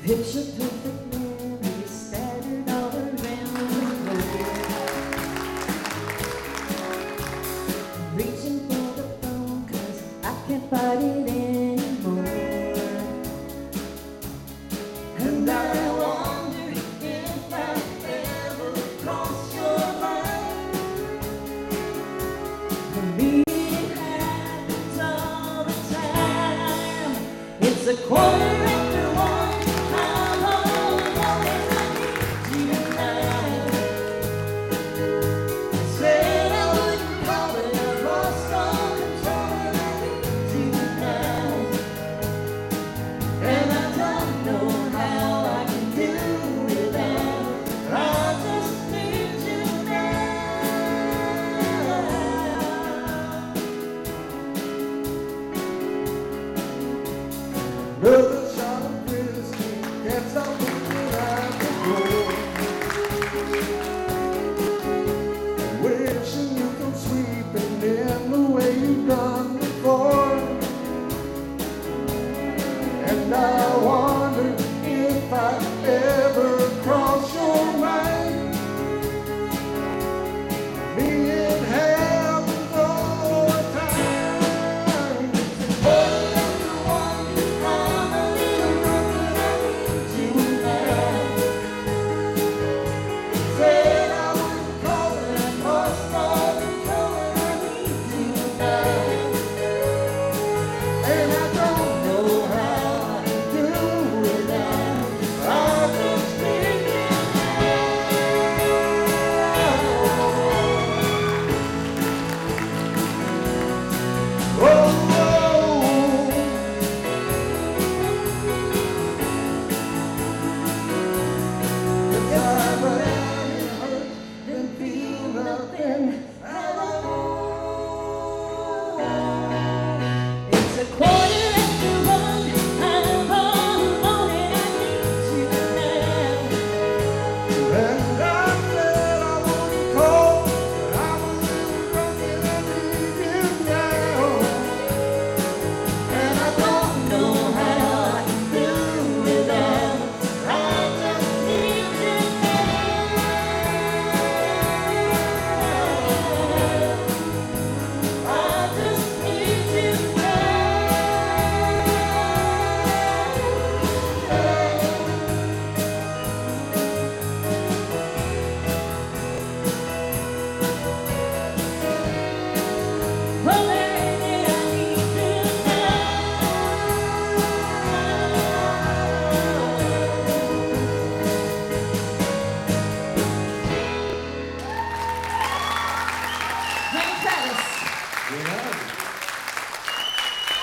Picture perfect memories scattered all around the globe. Reaching for the phone 'cause I can't fight it anymore. And I wonder if I've ever crossed your mind. For me it happens all the time. It's a quarter after one. I'm all alone and I need you tonight. I said I wouldn't call but I lost all control and I need you tonight. And I don't know